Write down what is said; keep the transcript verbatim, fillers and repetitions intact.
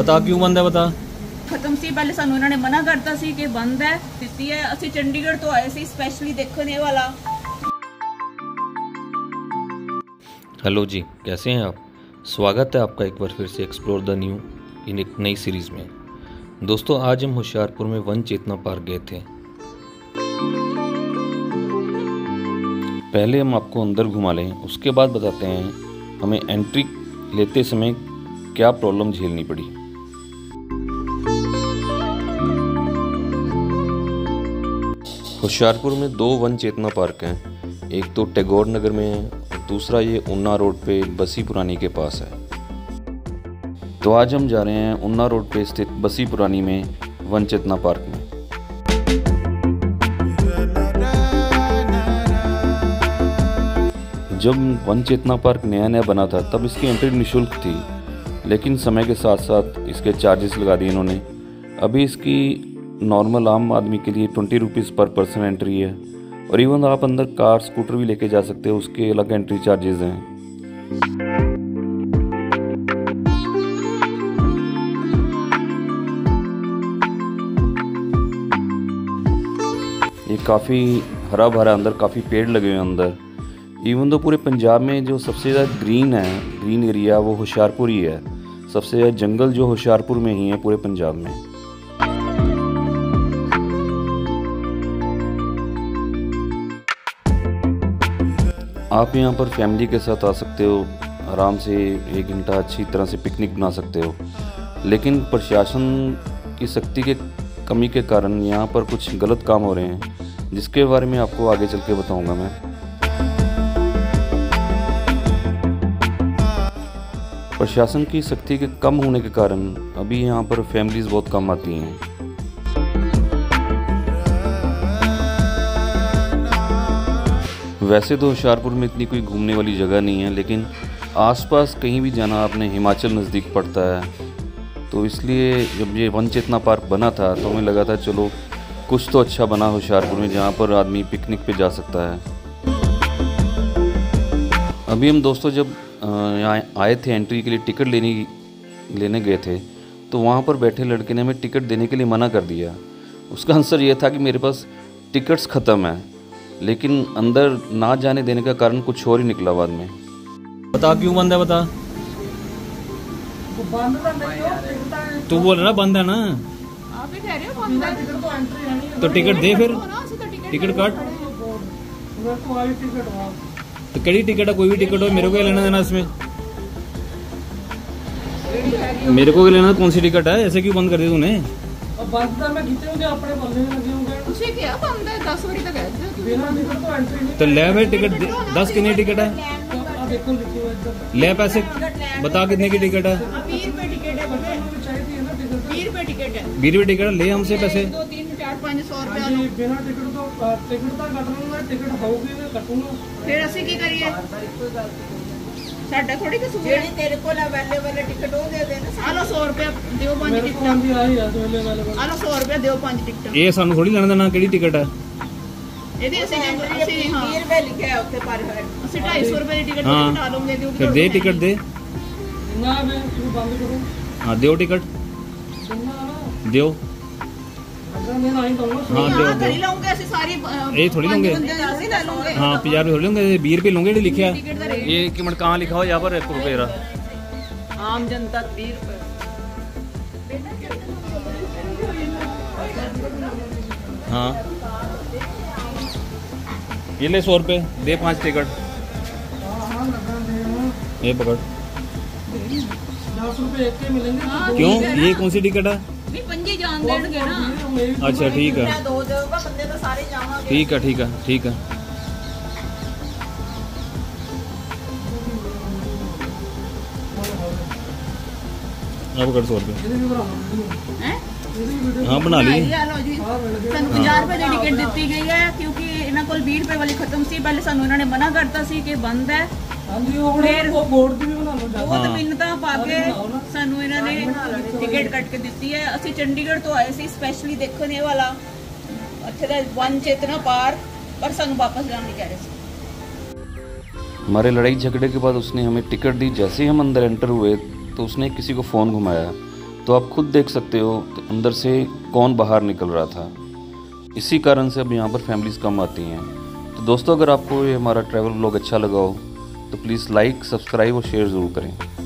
बता क्यों बंद है, बता। खत्म सी पहले सानू इन्होंने मना करता सी कि बंद है, दिती है। असि चंडीगढ़ तो आए सी स्पेशली देखने वाला। हेलो जी, कैसे हैं आप? स्वागत है आपका एक बार फिर से एक्सप्लोर द न्यू इन एक नई सीरीज़ में। दोस्तों, आज हम होशियारपुर में वन चेतना पार्क गए थे। पहले हम आपको अंदर घुमा लें, उसके बाद बताते हैं हमें एंट्री लेते समय क्या प्रॉब्लम झेलनी पड़ी। होशियारपुर में दो वन चेतना पार्क हैं, एक तो टैगोर नगर में है और दूसरा ये उन्ना रोड पे बसी पुरानी के पास है। तो आज हम जा रहे हैं उन्ना रोड पे स्थित बसी पुरानी में वन चेतना पार्क में। जब वन चेतना पार्क नया नया बना था तब इसकी एंट्री निःशुल्क थी, लेकिन समय के साथ साथ इसके चार्जेस लगा दिए इन्होंने। अभी इसकी नॉर्मल आम आदमी के लिए twenty rupees per person entry है, और इवन आप अंदर कार स्कूटर भी लेके जा सकते हो, उसके अलग एंट्री चार्जेस हैं। ये काफ़ी हरा भरा, अंदर काफ़ी पेड़ लगे हुए हैं अंदर। इवन तो पूरे पंजाब में जो सबसे ज़्यादा ग्रीन है, ग्रीन एरिया, वो होशियारपुर ही है। सबसे ज़्यादा जंगल जो होशियारपुर में ही है पूरे पंजाब में। आप यहाँ पर फैमिली के साथ आ सकते हो, आराम से एक घंटा अच्छी तरह से पिकनिक बना सकते हो। लेकिन प्रशासन की सख्ती के कमी के कारण यहाँ पर कुछ गलत काम हो रहे हैं, जिसके बारे में आपको आगे चल के बताऊँगा मैं। प्रशासन की सख्ती के कम होने के कारण अभी यहाँ पर फैमिलीज़ बहुत कम आती हैं। वैसे तो होशियारपुर में इतनी कोई घूमने वाली जगह नहीं है, लेकिन आसपास कहीं भी जाना आपने, हिमाचल नज़दीक पड़ता है, तो इसलिए जब ये वन चेतना पार्क बना था तो हमें लगा था चलो कुछ तो अच्छा बना होशियारपुर में, जहाँ पर आदमी पिकनिक पे जा सकता है। अभी हम दोस्तों जब यहाँ आए थे एंट्री के लिए, टिकट लेने लेने गए थे, तो वहाँ पर बैठे लड़के ने हमें टिकट देने के लिए मना कर दिया। उसका आंसर ये था कि मेरे पास टिकट्स ख़त्म है, लेकिन अंदर ना जाने देने का कारण कुछ और ही निकला बाद में। बता क्यों बंद है, बता। तू बोल रहा बंद है ना, आप ही कह रहे हो बंद है, तो टिकट दे फिर, टिकट काट। तो कड़ी टिकट है, कोई भी टिकट हो, मेरे को क्या लेना देना इसमें? मेरे को क्या लेना, कौन सी टिकट है? ऐसे क्यों बंद कर दी तूने? तो ले भाई टिकट, दस कितनी टिकट है? ले पैसे बता कितने की टिकट है? बीस रुपए टिकट है, ले हमसे पैसे। फिर ਅਸੀਂ ਕੀ ਕਰੀਏ? ਸਾਡਾ ਥੋੜੀ ਕਸੂਰ ਹੈ। ਜਿਹੜੀ ਤੇਰੇ ਕੋਲ ਅਵੇਲੇਬਲ ਹੈ ਟਿਕਟ ਉਹ ਦੇ ਦੇ ਨਾ। ਆ ਲਓ ਸੌ ਰੁਪਏ ਦਿਓ, ਪੰਜ ਟਿਕਟਾਂ। ਆ ਲਓ ਸੌ ਰੁਪਏ ਦਿਓ, ਪੰਜ ਟਿਕਟਾਂ। ਇਹ ਸਾਨੂੰ ਥੋੜੀ ਲੈਣਾ ਦੇਣਾ ਕਿਹੜੀ ਟਿਕਟ ਹੈ ਇਹਦੇ। ਅਸੀਂ ਅਸੀਂ ਹਾਂ ਵੀਹ ਰੁਪਏ ਲਿਖਿਆ ਉੱਤੇ ਪਰ ਹੈ, ਅਸੀਂ ਢਾਈ ਸੌ ਰੁਪਏ ਦੀ ਟਿਕਟ ਕਟਾ ਲਵਾਂਗੇ। ਦਿਓ ਫਿਰ ਦੇ ਟਿਕਟ ਦੇ ਨਾ, ਮੈਂ ਤੂੰ ਬੰਦ ਕਰੋ। ਹਾਂ ਦਿਓ ਟਿਕਟ, ਦਿਓ। हाँ दो नहीं लाऊंगे, ਅਸੀਂ ਸਾਰੀ ये थोड़ी लेंगे। ਅਸੀਂ ਲੈ ਲਵਾਂਗੇ। हाँ पचास रुपये थोड़ी लेंगे, बीस रुपये लेंगे। जो लिखा ये एक मिनट कहाँ लिखा हो यहाँ पर? एक रुपये आम जनता बीस रुपये। हाँ ये ले सौ रुपये दे, पाँच टिकट ये पकड़। क्यों, ये कौन सी टिकट है? नहीं पंजी जान देंगे ना। अच्छा ठीक है, दो देगा बंदे तो सारे जावांगे। ठीक है ठीक है ठीक है। अब कर सौ रुपये। हाँ बना ली। ਸਾਨੂੰ ਪੰਜਾਹ ਰੁਪਏ ਦੀ ਟਿਕਟ ਦਿੱਤੀ ਗਈ ਹੈ, ਕਿਉਂਕਿ ਇਹਨਾਂ ਕੋਲ ਵੀਹ ਰੁਪਏ ਵਾਲੀ ਖਤਮ ਸੀ। ਪਹਿਲੇ ਸਾਨੂੰ ਇਹਨਾਂ ਨੇ ਮਨਾ ਕਰਤਾ ਸੀ ਕਿ ਬੰਦ ਹੈ। ਫਿਰ ਬੋਰਡ ਦੀ ਵੀ ਬਣਾ ਲਓ। ਬਹੁਤ ਮਿੰਨਤਾਂ ਪਾ ਕੇ ਸਾਨੂੰ ਇਹਨਾਂ ਨੇ ਟਿਕਟ ਕੱਟ ਕੇ ਦਿੱਤੀ ਹੈ। ਅਸੀਂ ਚੰਡੀਗੜ੍ਹ ਤੋਂ ਆਏ ਸੀ ਸਪੈਸ਼ਲੀ ਦੇਖਣੇ ਵਾਲਾ ਇੱਥੇ ਦਾ वन चेतना पार्क, पर ਸਾਨੂੰ वापस जाने नहीं कह रहे थे। हमारे लड़ाई झगड़े के बाद उसने हमें टिकट दी। जैसे ही हम अंदर एंटर हुए तो उसने किसी को फ़ोन घुमाया तो आप खुद देख सकते हो कि अंदर से कौन बाहर निकल रहा था। इसी कारण से अब यहाँ पर फैमिलीज़ कम आती हैं। तो दोस्तों, अगर आपको ये हमारा ट्रैवल व्लॉग अच्छा लगा हो तो प्लीज़ लाइक, सब्सक्राइब और शेयर ज़रूर करें।